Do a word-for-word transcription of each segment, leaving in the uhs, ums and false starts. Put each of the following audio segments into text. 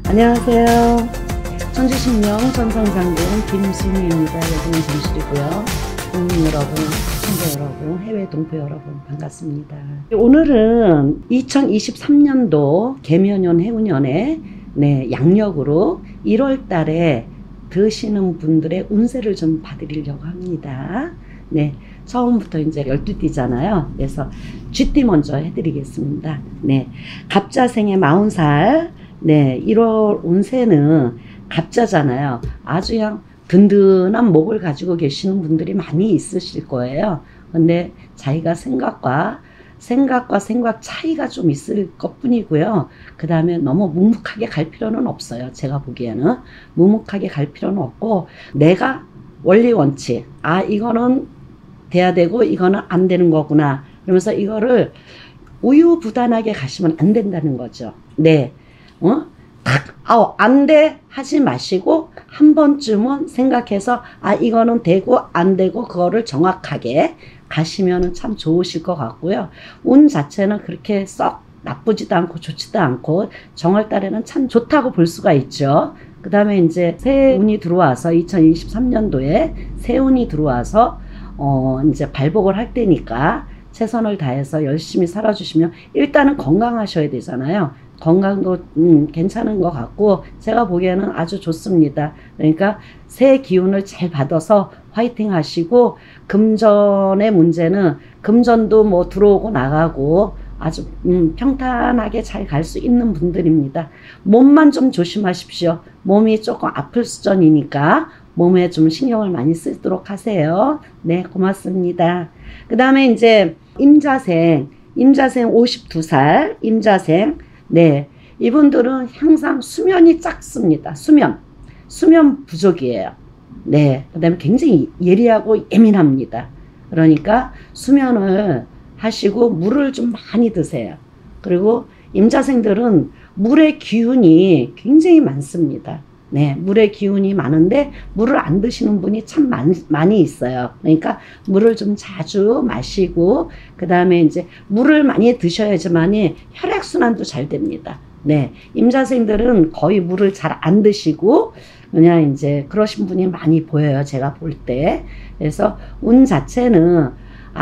안녕하세요. 천주신명 천성장군 김수미입니다. 여기는 정실이고요. 국민 여러분, 시청자 여러분, 해외 동포 여러분 반갑습니다. 오늘은 이천이십삼 년도 개묘년 해운년에 네, 양력으로 일월 달에 드시는 분들의 운세를 좀 봐드리려고 합니다. 네, 처음부터 이제 열두 띠잖아요. 그래서 쥐띠 먼저 해드리겠습니다. 네, 갑자생의 마흔 살. 네, 일월 운세는 갑자잖아요. 아주 그냥 든든한 목을 가지고 계시는 분들이 많이 있으실 거예요. 근데 자기가 생각과 생각과 생각 차이가 좀 있을 것 뿐이고요. 그 다음에 너무 묵묵하게 갈 필요는 없어요. 제가 보기에는 묵묵하게 갈 필요는 없고, 내가 원리 원칙, 아 이거는 돼야 되고 이거는 안 되는 거구나, 그러면서 이거를 우유부단하게 가시면 안 된다는 거죠. 네, 어? 딱, 아, 안 돼 하지 마시고 한 번쯤은 생각해서 아 이거는 되고 안 되고 그거를 정확하게 가시면은 참 좋으실 것 같고요. 운 자체는 그렇게 썩 나쁘지도 않고 좋지도 않고 정월달에는 참 좋다고 볼 수가 있죠. 그 다음에 이제 새 운이 들어와서 이천이십삼 년도에 새 운이 들어와서 어 이제 발복을 할 때니까 최선을 다해서 열심히 살아주시면, 일단은 건강하셔야 되잖아요. 건강도 음, 괜찮은 것 같고 제가 보기에는 아주 좋습니다. 그러니까 새 기운을 잘 받아서 화이팅 하시고, 금전의 문제는 금전도 뭐 들어오고 나가고 아주 음, 평탄하게 잘 갈 수 있는 분들입니다. 몸만 좀 조심하십시오. 몸이 조금 아플 수준이니까 몸에 좀 신경을 많이 쓰도록 하세요. 네, 고맙습니다. 그 다음에 이제 임자생, 임자생 오십두 살, 임자생. 네, 이분들은 항상 수면이 작습니다. 수면, 수면 부족이에요. 네, 그 다음에 굉장히 예리하고 예민합니다. 그러니까 수면을 하시고 물을 좀 많이 드세요. 그리고 임자생들은 물의 기운이 굉장히 많습니다. 네, 물의 기운이 많은데 물을 안 드시는 분이 참 많, 많이 있어요. 그러니까 물을 좀 자주 마시고, 그 다음에 이제 물을 많이 드셔야지만이 혈액순환도 잘 됩니다. 네, 임자생들은 거의 물을 잘 안 드시고 그냥 이제 그러신 분이 많이 보여요. 제가 볼 때. 그래서 운 자체는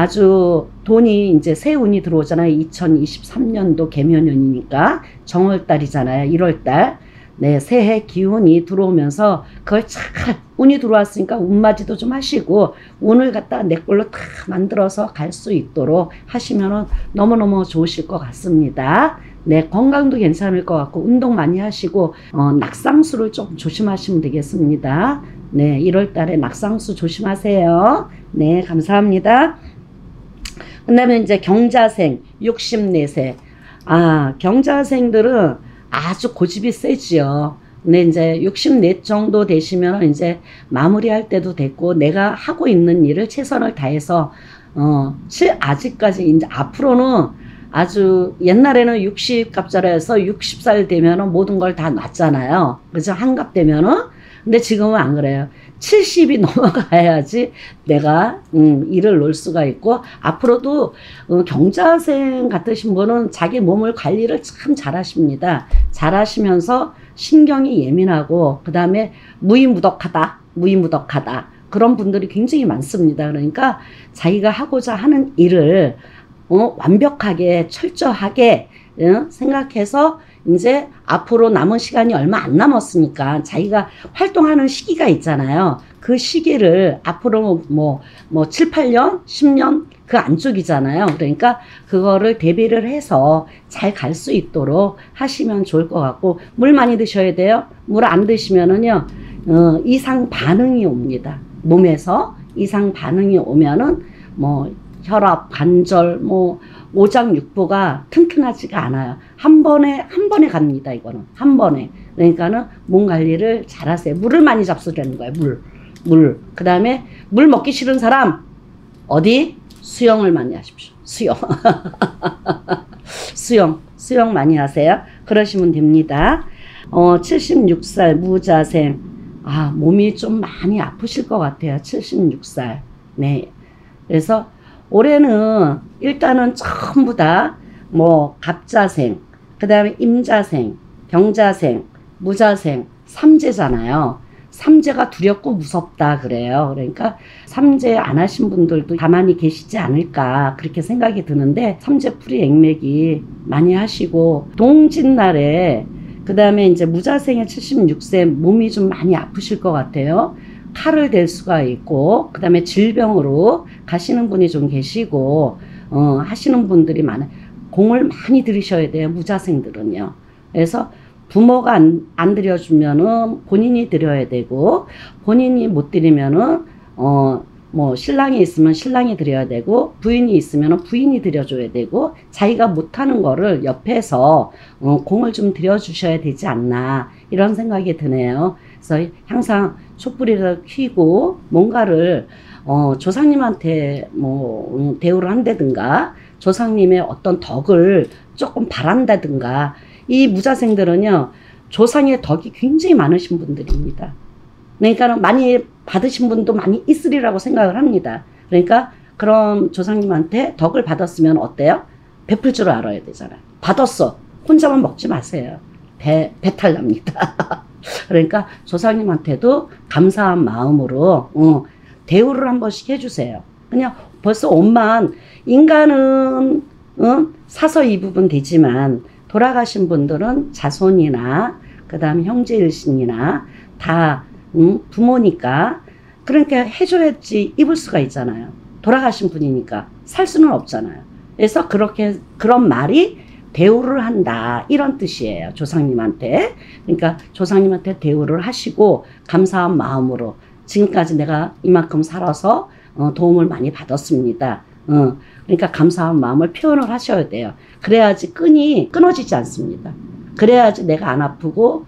아주 돈이 이제 새 운이 들어오잖아요. 이천이십삼 년도 개묘년이니까 정월달이잖아요. 일월달. 네, 새해 기운이 들어오면서 그걸 잘, 운이 들어왔으니까 운맞이도 좀 하시고 운을 갖다 내 걸로 다 만들어서 갈 수 있도록 하시면 너무너무 좋으실 것 같습니다. 네, 건강도 괜찮을 것 같고 운동 많이 하시고 어, 낙상수를 좀 조심하시면 되겠습니다. 네, 일월 달에 낙상수 조심하세요. 네, 감사합니다. 그 다음에 이제 경자생 육십사 세. 아, 경자생들은 아주 고집이 세지요. 근데 이제 육십사 정도 되시면 이제 마무리할 때도 됐고, 내가 하고 있는 일을 최선을 다해서, 어, 아직까지 이제 앞으로는 아주 옛날에는 육십 갑자라서 육십 살 되면은 모든 걸 다 놨잖아요. 그죠? 한갑 되면은. 근데 지금은 안 그래요. 칠십이 넘어가야지 내가 음, 일을 놓을 수가 있고, 앞으로도 어, 경자생 같으신 분은 자기 몸을 관리를 참 잘하십니다. 잘하시면서 신경이 예민하고 그 다음에 무의무덕하다, 무의무덕하다 그런 분들이 굉장히 많습니다. 그러니까 자기가 하고자 하는 일을 어, 완벽하게 철저하게 어, 생각해서 이제 앞으로 남은 시간이 얼마 안 남았으니까 자기가 활동하는 시기가 있잖아요. 그 시기를 앞으로 뭐, 뭐 칠, 팔 년, 십 년 그 안쪽이잖아요. 그러니까 그거를 대비를 해서 잘 갈 수 있도록 하시면 좋을 것 같고, 물 많이 드셔야 돼요. 물 안 드시면은요, 어, 이상 반응이 옵니다. 몸에서 이상 반응이 오면은 뭐 혈압, 관절, 뭐 오장육부가 튼튼하지가 않아요. 한 번에 한 번에 갑니다. 이거는 한 번에. 그러니까는 몸 관리를 잘 하세요. 물을 많이 잡수라는 거예요. 물, 물. 그 다음에 물 먹기 싫은 사람 어디? 수영을 많이 하십시오. 수영. 수영, 수영 많이 하세요. 그러시면 됩니다. 어, 칠십육 살 무자생. 아, 몸이 좀 많이 아프실 것 같아요. 칠십육 살. 네. 그래서 올해는 일단은 전부 다 뭐 갑자생, 그 다음에 임자생, 경자생, 무자생, 삼재잖아요. 삼재가 두렵고 무섭다 그래요. 그러니까 삼재 안 하신 분들도 가만히 계시지 않을까 그렇게 생각이 드는데, 삼재풀이 액맥이 많이 하시고 동짓날에 그 다음에 이제 무자생의 칠십육 세 몸이 좀 많이 아프실 것 같아요. 칼을 댈 수가 있고 그 다음에 질병으로 가시는 분이 좀 계시고 어, 하시는 분들이 많아요. 공을 많이 들이셔야 돼요, 무자생들은요. 그래서 부모가 안, 안 들여주면은 본인이 들여야 되고, 본인이 못 들이면은 어 뭐 신랑이 있으면 신랑이 들여야 되고, 부인이 있으면은 부인이 들여줘야 되고, 자기가 못하는 거를 옆에서 어, 공을 좀 들여주셔야 되지 않나 이런 생각이 드네요. 그래서 항상 촛불이를 켜고 뭔가를 어, 조상님한테 뭐 음, 대우를 한다든가, 조상님의 어떤 덕을 조금 바란다든가. 이 무자생들은요, 조상의 덕이 굉장히 많으신 분들입니다. 그러니까 많이 받으신 분도 많이 있으리라고 생각을 합니다. 그러니까 그런 조상님한테 덕을 받았으면 어때요? 베풀 줄 알아야 되잖아요. 받았어. 혼자만 먹지 마세요. 배, 배탈 납니다. 그러니까 조상님한테도 감사한 마음으로 어, 대우를 한 번씩 해주세요. 그냥 벌써 옷만, 인간은 어, 사서 입으면 되지만 돌아가신 분들은 자손이나 그 다음 형제일신이나 다 음, 부모니까, 그러니까 해줘야지 입을 수가 있잖아요. 돌아가신 분이니까 살 수는 없잖아요. 그래서 그렇게 그런 말이 대우를 한다 이런 뜻이에요, 조상님한테. 그러니까 조상님한테 대우를 하시고 감사한 마음으로 지금까지 내가 이만큼 살아서 어, 도움을 많이 받았습니다. 어, 그러니까 감사한 마음을 표현을 하셔야 돼요. 그래야지 끈이 끊어지지 않습니다. 그래야지 내가 안 아프고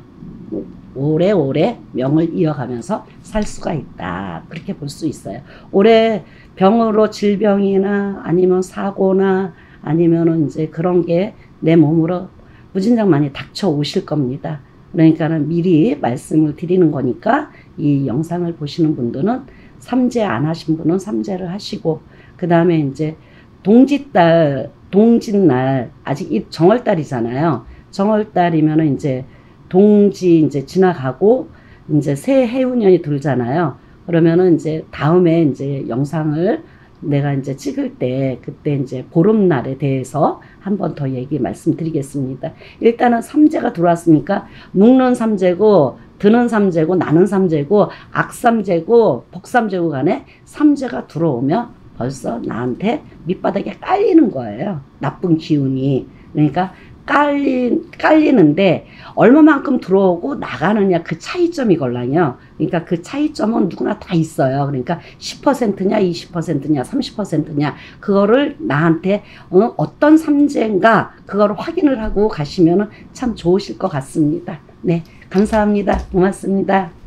오래오래 명을 이어가면서 살 수가 있다, 그렇게 볼 수 있어요. 올해 병으로 질병이나 아니면 사고나 아니면은 이제 그런 게 내 몸으로 무진장 많이 닥쳐 오실 겁니다. 그러니까는 미리 말씀을 드리는 거니까 이 영상을 보시는 분들은 삼재 안 하신 분은 삼재를 하시고, 그 다음에 이제 동짓달, 동짓날, 아직 이 정월달이잖아요. 정월달이면은 이제 동지 이제 지나가고 이제 새 해운년이 들잖아요. 그러면은 이제 다음에 이제 영상을 내가 이제 찍을 때 그때 이제 보름날에 대해서 한 번 더 얘기 말씀드리겠습니다. 일단은 삼재가 들어왔으니까 묵는 삼재고 드는 삼재고 나는 삼재고 악삼재고 복삼재고 간에 삼재가 들어오면 벌써 나한테 밑바닥에 깔리는 거예요, 나쁜 기운이. 그러니까 깔리, 깔리는데 얼마만큼 들어오고 나가느냐, 그 차이점이 걸라요. 그러니까 그 차이점은 누구나 다 있어요. 그러니까 십 퍼센트냐 이십 퍼센트냐 삼십 퍼센트냐 그거를 나한테 어, 어떤 삼재인가 그거를 확인을 하고 가시면 참 좋으실 것 같습니다. 네, 감사합니다. 고맙습니다.